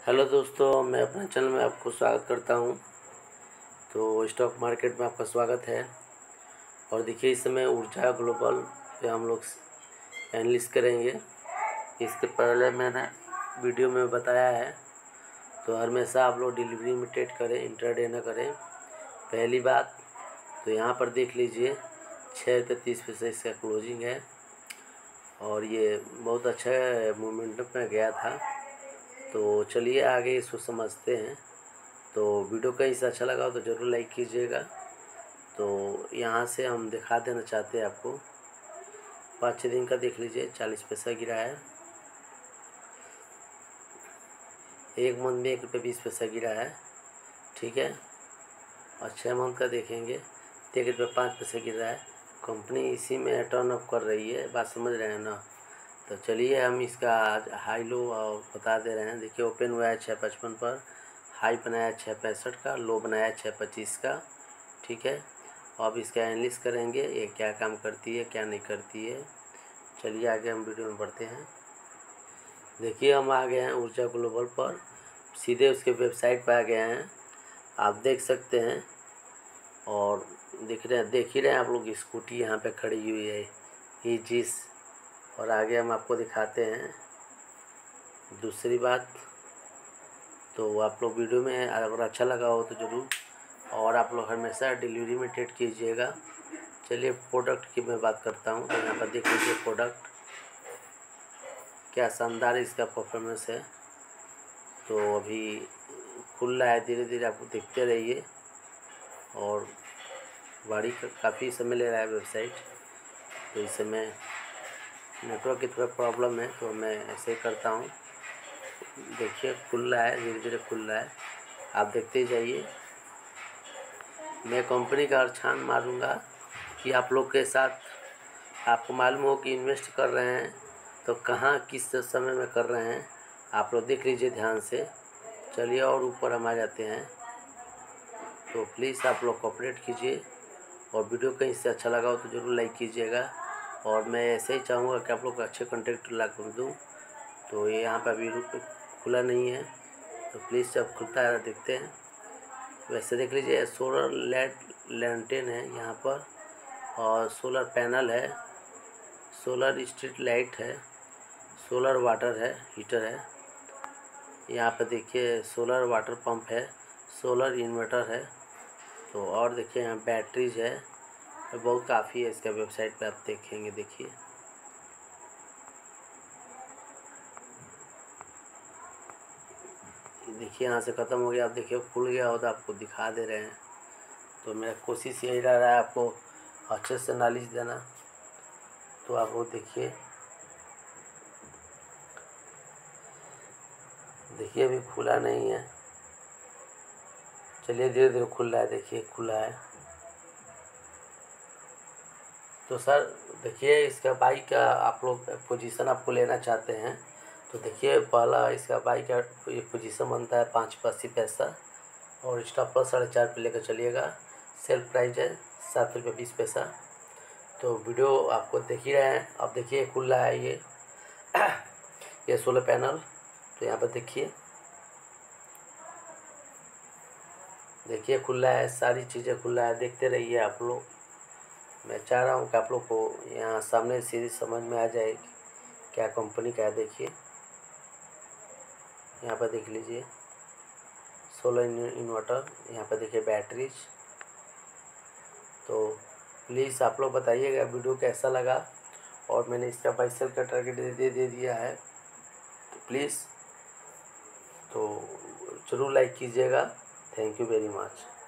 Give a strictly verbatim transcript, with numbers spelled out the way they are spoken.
Hello दोस्तों, मैं अपने चैनल में आपको स्वागत करता हूं। तो स्टॉक मार्केट में आपका स्वागत है। और देखिए, इस समय ऊर्जा ग्लोबल पे हम लोग एनालिसिस करेंगे। इसके पहले मैंने वीडियो में बताया है, तो हमेशा आप लोग डिलीवरी में ट्रेड करें, इंट्राडे न करें। पहली बात तो यहाँ पर देख लीजिए, छः रुपये तीस पैसे इसका क्लोजिंग है और ये बहुत अच्छा मूवमेंट में गया था। तो चलिए आगे इसको समझते हैं। तो वीडियो कहीं से अच्छा लगा हो तो ज़रूर लाइक कीजिएगा। तो यहाँ से हम दिखा देना चाहते हैं आपको, पाँच छः दिन का देख लीजिए, चालीस पैसा गिरा है। एक मंथ में एक रुपये बीस पैसा गिरा है, ठीक है। और छः मंथ का देखेंगे तो एक रुपये पाँच पैसे गिर रहा है। कंपनी इसी में टर्न अप कर रही है, बात समझ रहे हैं ना। तो चलिए हम इसका आज हाई लो बता दे रहे हैं। देखिए, ओपन हुआ है छः पचपन पर, हाई बनाया छः पैंसठ का, लो बनाया छः पच्चीस का, ठीक है। अब इसका एनालिसिस करेंगे, ये क्या काम करती है क्या नहीं करती है। चलिए आगे हम वीडियो में बढ़ते हैं। देखिए, हम आ गए हैं ऊर्जा ग्लोबल पर, सीधे उसके वेबसाइट पर आ गए हैं, आप देख सकते हैं। और दिख रहे हैं देख ही रहे हैं आप लोग, स्कूटी यहाँ पे खड़ी हुई है ये जिस। और आगे हम आपको दिखाते हैं दूसरी बात। तो आप लोग वीडियो में अगर अच्छा लगा हो तो ज़रूर, और आप लोग हमेशा डिलीवरी में ट्रेड कीजिएगा। चलिए प्रोडक्ट की मैं बात करता हूँ। तो यहाँ पर देख लीजिए, प्रोडक्ट क्या शानदार इसका परफॉर्मेंस है। तो अभी खुल रहा है धीरे धीरे, आप देखते रहिए। और गाड़ी का काफ़ी समय ले रहा है वेबसाइट, तो इस समय नेटवर्क की थोड़ा प्रॉब्लम है, तो मैं ऐसे ही करता हूँ। देखिए खुल रहा है, धीरे धीरे खुल रहा है, आप देखते ही जाइए। मैं कंपनी का छान मारूंगा कि आप लोग के साथ आपको मालूम हो कि इन्वेस्ट कर रहे हैं तो कहाँ किस समय में कर रहे हैं, आप लोग देख लीजिए ध्यान से। चलिए और ऊपर हम आ जाते हैं। तो प्लीज़ आप लोग कोऑपरेट कीजिए, और वीडियो कहीं से अच्छा लगा हो तो ज़रूर लाइक कीजिएगा। और मैं ऐसे ही चाहूँगा कि आप लोग अच्छे कंटेंट ला कर दूँ। तो ये यहाँ पर अभी खुला नहीं है, तो प्लीज़ जब खुलता है देखते हैं। वैसे देख लीजिए, सोलर लाइट लैंटेन है यहाँ पर, और सोलर पैनल है, सोलर स्ट्रीट लाइट है, सोलर वाटर है, हीटर है। यहाँ पर देखिए सोलर वाटर पंप है, सोलर इन्वर्टर है। तो और देखिए यहाँ बैटरीज है, बहुत काफ़ी है इसका वेबसाइट पे, आप देखेंगे। देखिए देखिए यहाँ से ख़त्म हो गया। आप देखिए खुल गया हो तो आपको दिखा दे रहे हैं। तो मेरा कोशिश यही रह रहा है आपको अच्छे से नॉलेज देना। तो आप वो देखिए देखिए अभी खुला नहीं है। चलिए धीरे धीरे खुल रहा है, देखिए खुला है। तो सर देखिए, इसका बाई का आप लोग पोजीशन आपको लेना चाहते हैं तो देखिए, पहला इसका बाई का ये पोजीशन बनता है पाँच रुपये अस्सी पैसा, और स्टॉप लॉस साढ़े चार पे लेकर चलिएगा। सेल प्राइस है सात रुपये बीस पैसा। तो वीडियो आपको देख ही रहे हैं। अब देखिए खुल रहा है ये ये सोलर पैनल। तो यहाँ पर देखिए देखिए खुल रहा है, सारी चीज़ें खुल रहा है, देखते रहिए आप लोग। मैं चाह रहा हूँ कि आप लोग को यहाँ सामने सीरीज समझ में आ जाए क्या कंपनी का है। देखिए यहाँ पर देख लीजिए, सोलर इन्वर्टर, यहाँ पर देखिए बैटरीज। तो प्लीज़ आप लोग बताइएगा वीडियो कैसा लगा। और मैंने इसका बाई सेल का टारगेट दे, दे दे दिया है, तो प्लीज़ तो ज़रूर लाइक कीजिएगा। Thank you very much.